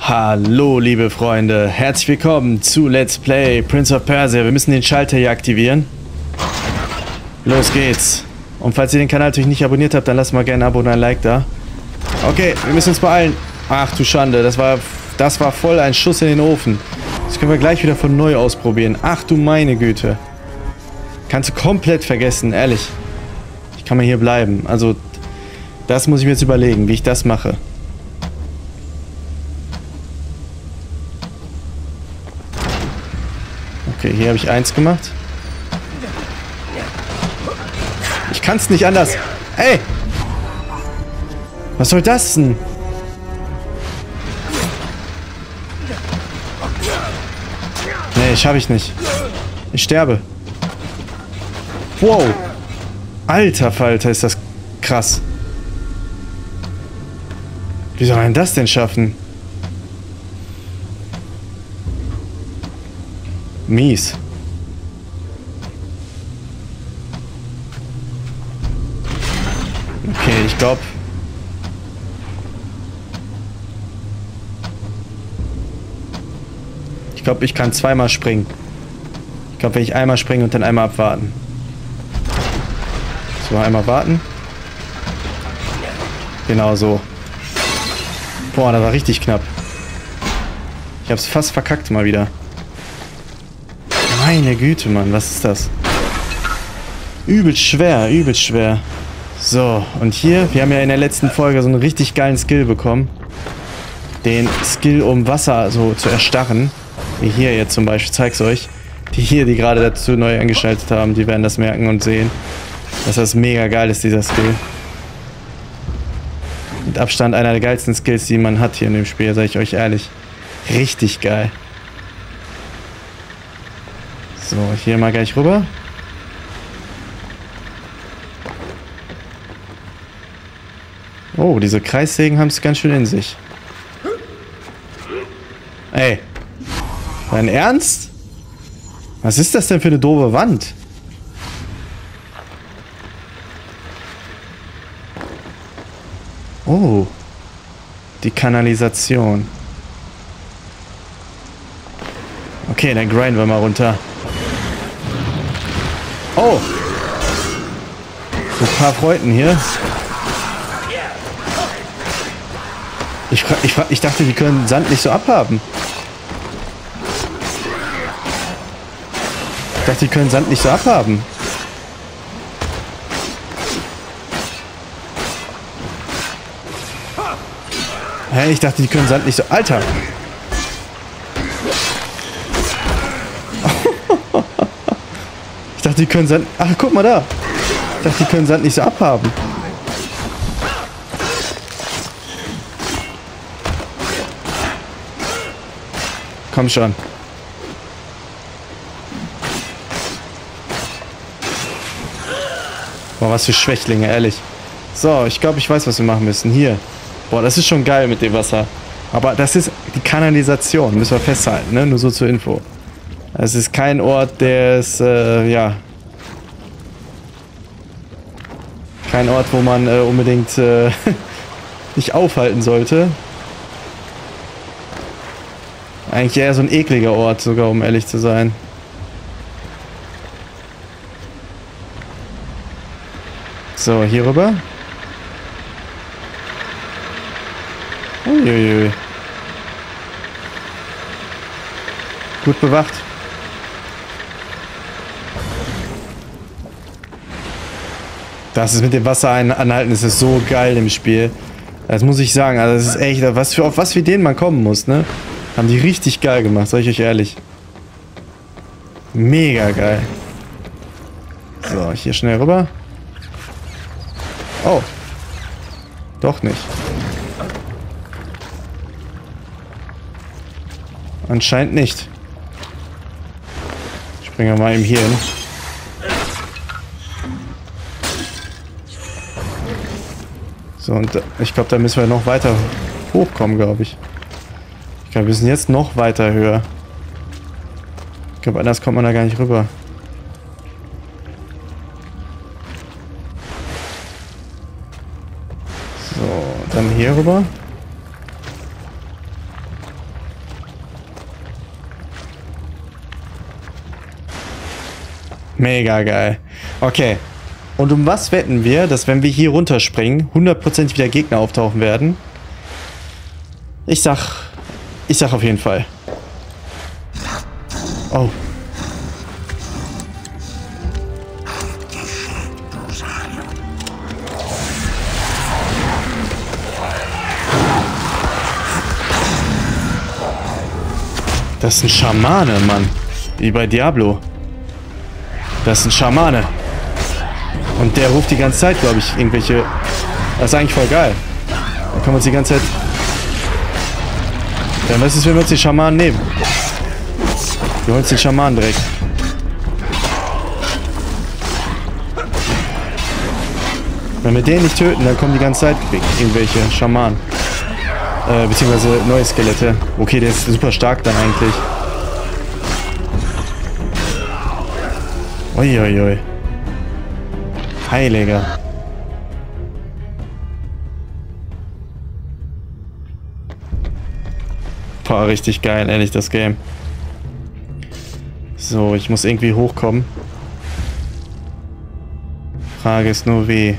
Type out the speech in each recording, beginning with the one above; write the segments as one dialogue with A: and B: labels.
A: Hallo liebe Freunde, herzlich willkommen zu Let's Play Prince of Persia. Wir müssen den Schalter hier aktivieren. Los geht's. Und falls ihr den Kanal natürlich nicht abonniert habt, dann lasst mal gerne ein Abo und ein Like da. Okay, wir müssen uns beeilen. Ach du Schande, das war voll ein Schuss in den Ofen. Das können wir gleich wieder von neu ausprobieren. Ach du meine Güte. Kannst du komplett vergessen, ehrlich. Ich kann mal hier bleiben. Also, das muss ich mir jetzt überlegen, wie ich das mache. Okay, hier habe ich 1 gemacht. Ich kann es nicht anders. Ey! Was soll das denn? Nee, schaffe ich nicht. Ich sterbe. Wow. Alter Falter, ist das krass. Wie soll man das denn schaffen? Mies. Okay, ich glaube... Ich kann zweimal springen. Ich glaube, wenn ich einmal springe und dann einmal abwarten. So, einmal warten. Genau so. Boah, das war richtig knapp. Ich hab's fast verkackt mal wieder. Meine Güte, Mann, was ist das? Übelst schwer, übelst schwer. So, und hier, wir haben ja in der letzten Folge so einen richtig geilen Skill bekommen. Den Skill, um Wasser so zu erstarren. Wie hier jetzt zum Beispiel, ich zeig's euch. Die gerade dazu neu angeschaltet haben, die werden das merken und sehen, dass das mega geil ist, dieser Skill. Mit Abstand einer der geilsten Skills, die man hat hier in dem Spiel, sage ich euch ehrlich. Richtig geil. So, hier mal gleich rüber. Oh, diese Kreissägen haben es ganz schön in sich. Ey. Dein Ernst? Was ist das denn für eine doofe Wand? Oh. Die Kanalisation. Okay, dann grinden wir mal runter. Oh. Ein paar Freuden hier. Ich dachte, die können Sand nicht so abhaben. Ich dachte, die können Sand nicht so abhaben. Hä, ich dachte, die können Sand nicht so... Alter! Ich dachte, die können Sand... Ach, guck mal da! Ich dachte, die können Sand nicht so abhaben. Komm schon. Boah, was für Schwächlinge, ehrlich. So, ich glaube, ich weiß, was wir machen müssen. Hier. Boah, das ist schon geil mit dem Wasser. Aber das ist die Kanalisation, müssen wir festhalten, ne? Nur so zur Info. Es ist kein Ort, der ist, ja... Kein Ort, wo man unbedingt nicht aufhalten sollte. Eigentlich eher so ein ekliger Ort sogar, um ehrlich zu sein. So, hier rüber. Uiuiui. Gut bewacht. Das ist mit dem Wasser anhalten, das ist so geil im Spiel. Das muss ich sagen, also das ist echt, auf was für den man kommen muss, ne? Haben die richtig geil gemacht, sag ich euch ehrlich. Mega geil. So, hier schnell rüber. Oh. Doch nicht. Anscheinend nicht. Springen wir mal eben hier hin. So, und ich glaube, da müssen wir noch weiter hochkommen, glaube ich. Ich glaube, wir sind jetzt noch weiter höher. Ich glaube, anders kommt man da gar nicht rüber. Dann hier rüber. Mega geil. Okay. Und um was wetten wir, dass wenn wir hier runterspringen, 100% wieder Gegner auftauchen werden? Ich sag auf jeden Fall. Oh. Das ist ein Schamane, Mann. Wie bei Diablo. Das ist ein Schamane. Und der ruft die ganze Zeit, glaube ich, irgendwelche... Das ist eigentlich voll geil. Da kann man uns die ganze Zeit... Dann was ist, wenn wir uns die Schamanen nehmen? Wir holen uns den Schamanen direkt. Wenn wir den nicht töten, dann kommen die ganze Zeit irgendwelche Schamanen. Beziehungsweise neue Skelette. Okay, der ist super stark dann eigentlich. Uiuiui. Heiliger. Boah, richtig geil, ehrlich, das Game. So, ich muss irgendwie hochkommen. Frage ist nur wie.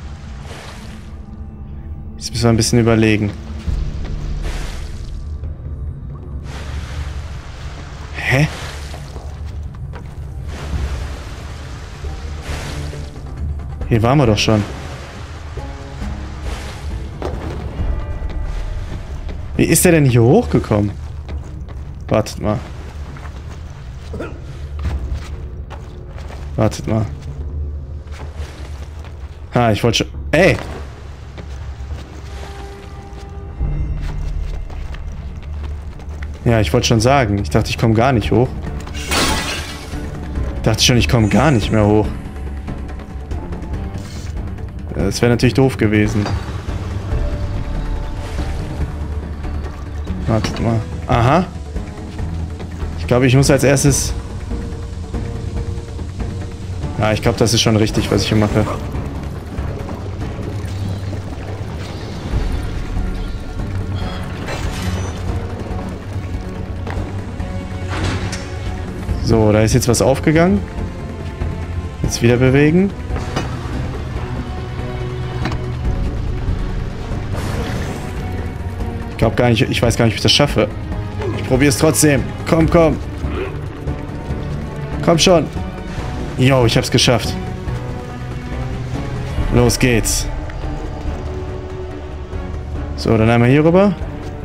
A: Jetzt müssen wir ein bisschen überlegen. Hä? Hier waren wir doch schon. Wie ist der denn hier hochgekommen? Wartet mal. Wartet mal. Ah, ich wollte schon... Ey! Ja, ich wollte schon sagen. Ich dachte, ich komme gar nicht hoch. Ich dachte schon, ich komme gar nicht mehr hoch. Das wäre natürlich doof gewesen. Wartet mal. Aha. Ich glaube, ich muss als erstes... Ja, ich glaube, das ist schon richtig, was ich hier mache. So, da ist jetzt was aufgegangen. Jetzt wieder bewegen. Ich glaube gar nicht, ich weiß gar nicht, ob ich das schaffe. Ich probiere es trotzdem. Komm, komm. Komm schon. Jo, ich hab's geschafft. Los geht's. So, dann einmal hier rüber.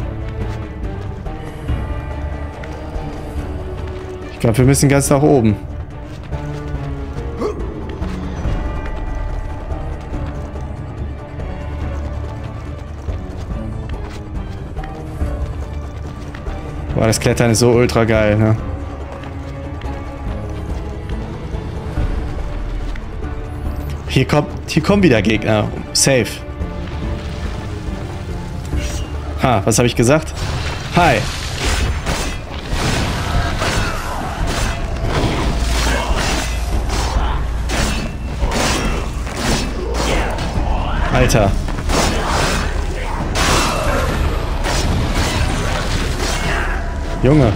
A: Ich glaube, wir müssen ganz nach oben. Boah, das Klettern ist so ultra geil, ne? Hier kommen wieder Gegner. Safe. Ha, was habe ich gesagt? Hi. Alter. Junge.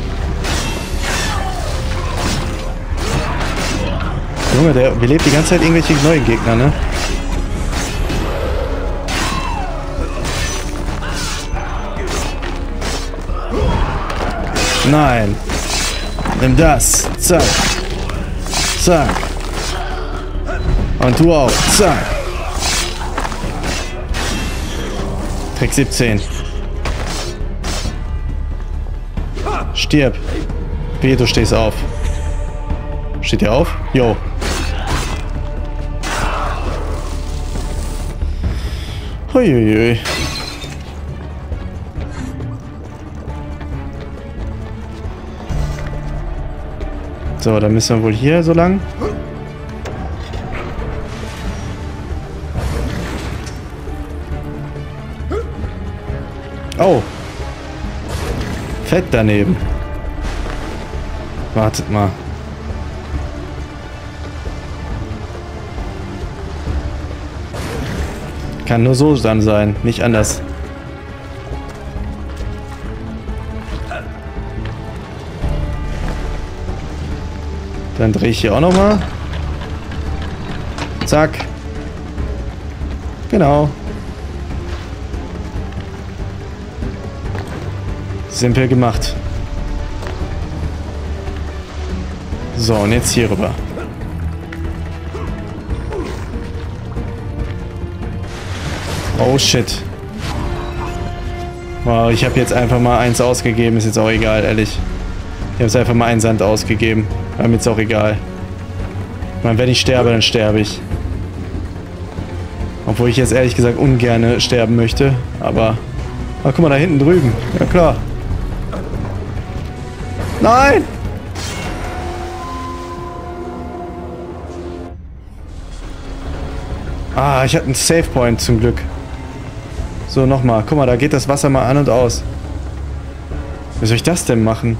A: Junge, der belebt die ganze Zeit irgendwelche neuen Gegner, ne? Nein. Nimm das. Zack. Zack. Und du auch. Zack. Trick 17. Stirb. Wehe, du stehst auf. Steht ihr auf? Jo. Huiuiui. So, dann müssen wir wohl hier so lang. Oh. Fett daneben. Wartet mal. Kann nur so dann sein, nicht anders. Dann drehe ich hier auch nochmal. Zack. Genau. Simpel gemacht. So, und jetzt hier rüber. Oh shit. Wow, ich habe jetzt einfach mal 1 ausgegeben. Ist jetzt auch egal, ehrlich. Ich habe jetzt einfach mal 1 Sand ausgegeben. War mir jetzt auch egal. Ich meine, wenn ich sterbe, dann sterbe ich. Obwohl ich jetzt ehrlich gesagt ungern sterben möchte. Aber... Ah, guck mal, da hinten drüben. Ja, klar. Nein! Ah, ich hatte einen Save Point zum Glück. So, nochmal. Guck mal, da geht das Wasser mal an und aus. Wie soll ich das denn machen?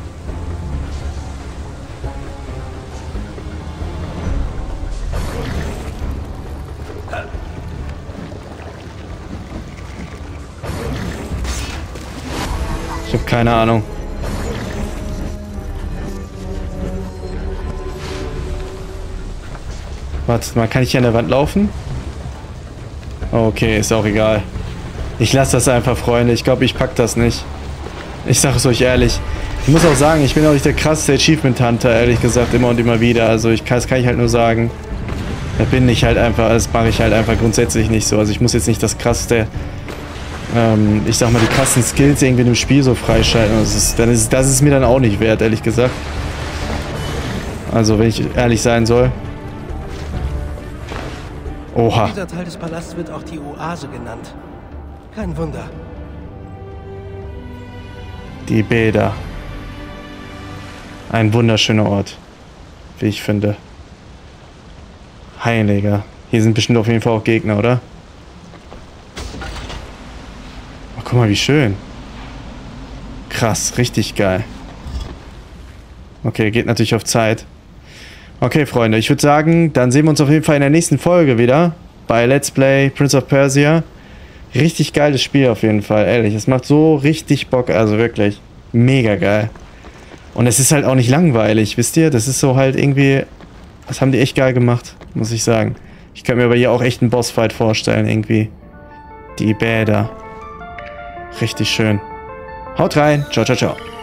A: Ich habe keine Ahnung. Warte mal, kann ich hier an der Wand laufen? Okay, ist auch egal. Ich lasse das einfach, Freunde. Ich glaube, ich pack das nicht. Ich sage es euch ehrlich. Ich muss auch sagen, ich bin auch nicht der krasseste Achievement Hunter, ehrlich gesagt, immer und immer wieder. Also das kann ich halt nur sagen. Da bin ich halt einfach, das mache ich halt einfach grundsätzlich nicht so. Also ich muss jetzt nicht das krasseste, ich sag mal, die krassen Skills irgendwie in dem Spiel so freischalten. Das ist mir dann auch nicht wert, ehrlich gesagt. Also, wenn ich ehrlich sein soll. Oha.
B: Dieser Teil des Palasts wird auch die Oase genannt. Kein Wunder.
A: Die Bäder. Ein wunderschöner Ort, wie ich finde. Heiliger. Hier sind bestimmt auf jeden Fall auch Gegner, oder? Oh, guck mal, wie schön. Krass, richtig geil. Okay, geht natürlich auf Zeit. Okay, Freunde, ich würde sagen, dann sehen wir uns auf jeden Fall in der nächsten Folge wieder. Bei Let's Play Prince of Persia. Richtig geiles Spiel auf jeden Fall, ehrlich. Es macht so richtig Bock, also wirklich. Mega geil. Und es ist halt auch nicht langweilig, wisst ihr? Das ist so halt irgendwie... Das haben die echt geil gemacht, muss ich sagen. Ich kann mir aber hier auch echt einen Bossfight vorstellen, irgendwie. Die Bäder. Richtig schön. Haut rein. Ciao, ciao, ciao.